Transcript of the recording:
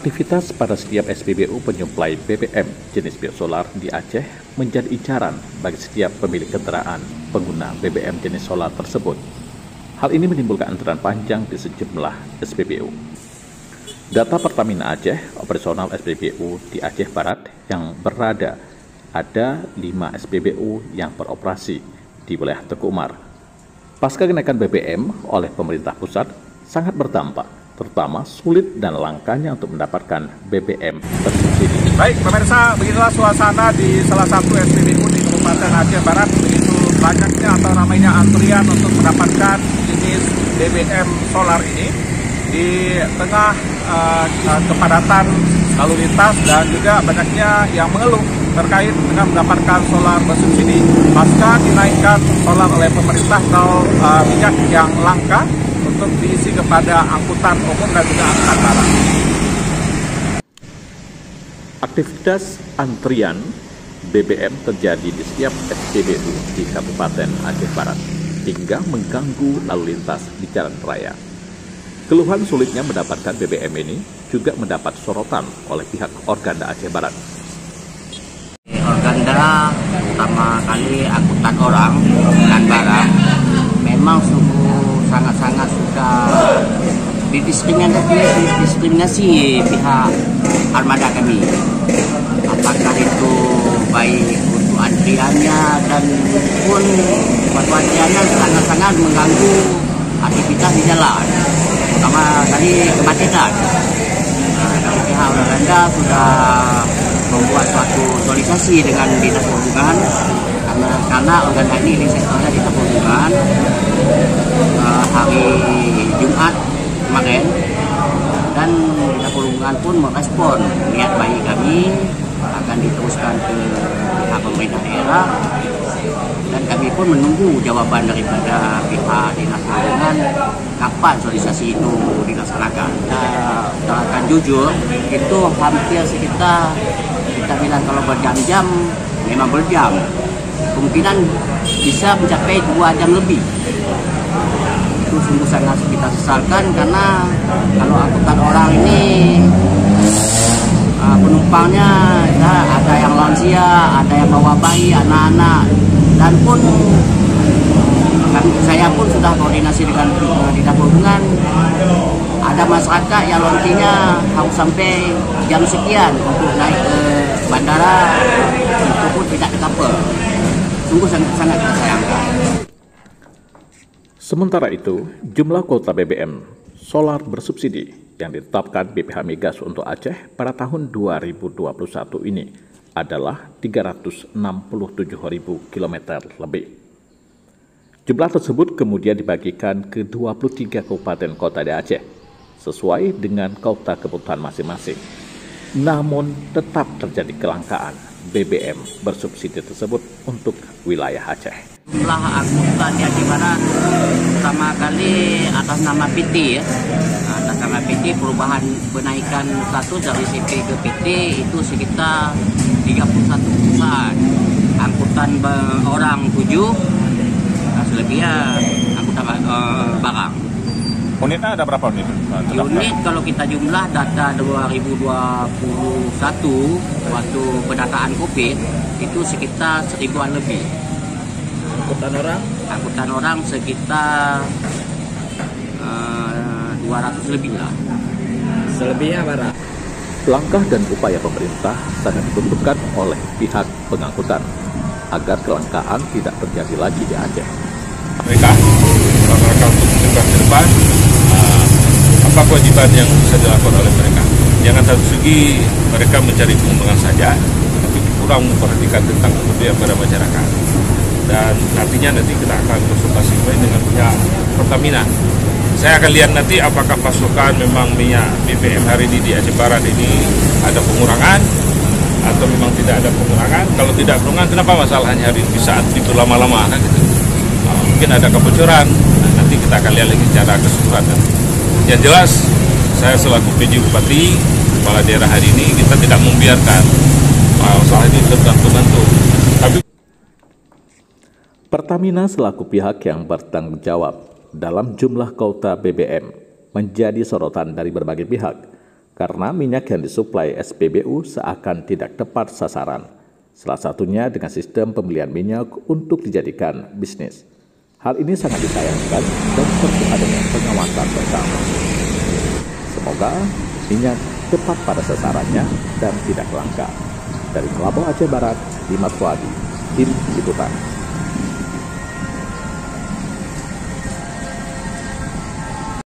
Aktivitas pada setiap SPBU penyuplai BBM jenis biosolar di Aceh menjadi incaran bagi setiap pemilik kendaraan pengguna BBM jenis solar tersebut. Hal ini menimbulkan antrean panjang di sejumlah SPBU. Data Pertamina Aceh, operasional SPBU di Aceh Barat yang berada ada 5 SPBU yang beroperasi di wilayah Teguh Umar. Pasca kenaikan BBM oleh pemerintah pusat sangat berdampak, terutama sulit dan langkanya untuk mendapatkan BBM bersubsidi. Baik pemirsa, begitulah suasana di salah satu SPBU di Kabupaten Aceh Barat. Begitu banyaknya atau ramainya antrian untuk mendapatkan jenis BBM solar ini di tengah kepadatan lalu lintas dan juga banyaknya yang mengeluh terkait dengan mendapatkan solar bersubsidi pasca dinaikkan solar oleh pemerintah atau minyak yang langka untuk diisi kepada angkutan umum dan juga angkutan barang. Aktivitas antrian BBM terjadi di setiap SPBU di Kabupaten Aceh Barat hingga mengganggu lalu lintas di jalan raya. Keluhan sulitnya mendapatkan BBM ini juga mendapat sorotan oleh pihak Organda Aceh Barat. Organda pertama kali angkutan orang dan barang memang sungguh sangat-sangat sudah didiskriminasi pihak armada kami. Apakah itu baik untuk antriannya dan pun waktu antriannya sangat-sangat mengganggu aktivitas di jalan, terutama tadi kemacetan. Dari pihak Organda sudah membuat suatu sosialisasi dengan Dinas Perhubungan karena Organda ini sektornya Dinas Perhubungan. Hari Jumat kemarin dan Dinas Perhubungan pun merespon niat baik kami akan diteruskan ke pihak pemerintah daerah dan kami pun menunggu jawaban daripada pihak Dinas Perhubungan kapan sosialisasi itu dilaksanakan. Akan jujur itu hampir sekitar kita bilang kalau berjam-jam memang berjam, kemungkinan bisa mencapai 2 jam lebih. Itu sungguh sangat kita sesalkan karena kalau angkutan orang ini penumpangnya ada yang lansia, ada yang bawa bayi, anak-anak, dan pun saya pun sudah koordinasi dengan Dinas Perhubungan. Ada masyarakat yang lontinya harus sampai jam sekian untuk naik ke bandara, itu pun tidak di-cover. Sungguh sangat kita sayangkan. Sementara itu, jumlah kuota BBM solar bersubsidi yang ditetapkan BPH Migas untuk Aceh pada tahun 2021 ini adalah 367.000 km lebih. Jumlah tersebut kemudian dibagikan ke 23 kabupaten kota di Aceh, sesuai dengan kuota kebutuhan masing-masing. Namun tetap terjadi kelangkaan BBM bersubsidi tersebut untuk wilayah Aceh. Jumlah angkutan di Aceh Barat pertama kali atas nama PT ya. Atas nama PT perubahan penaikan status dari CP ke PT itu sekitar 31 perusahaan. Angkutan orang 7, selebihnya angkutan barang. Unitnya ada berapa unit? Unit kalau kita jumlah data 2021 waktu pendataan COVID itu sekitar 1000-an lebih. Angkutan orang? Angkutan orang sekitar 200 lebih lah. Selebihnya barang. Langkah dan upaya pemerintah sangat dibutuhkan oleh pihak pengangkutan agar kelangkaan tidak terjadi lagi di Aceh. Mereka untuk mencegah ke depan apa kewajiban yang bisa dilakukan oleh mereka. Jangan satu segi mereka mencari keuntungan saja, tapi kurang memperhatikan tentang kebutuhan pada masyarakat. Dan nantinya nanti kita akan konsultasi dengan pihak Pertamina. Saya akan lihat nanti apakah pasokan memang minyak BBM hari ini di Aceh Barat ini ada pengurangan atau memang tidak ada pengurangan. Kalau tidak pengurangan, kenapa masalahnya hari ini bisa antri berlama-lama kan gitu. Mungkin ada kebocoran. Nah, nanti kita akan lihat lagi secara keseluruhan. Yang jelas, saya selaku PJ Bupati, kepala daerah hari ini kita tidak membiarkan masalah ini tergantung. Tapi Pertamina selaku pihak yang bertanggung jawab dalam jumlah kuota BBM menjadi sorotan dari berbagai pihak, karena minyak yang disuplai SPBU seakan tidak tepat sasaran. Salah satunya dengan sistem pembelian minyak untuk dijadikan bisnis. Hal ini sangat disayangkan dan perlu adanya pengawasan bersama. Semoga minyak tepat pada sasarannya dan tidak langka. Dari Kelabang Aceh Barat, Dimas Wadi, Tim Liputan.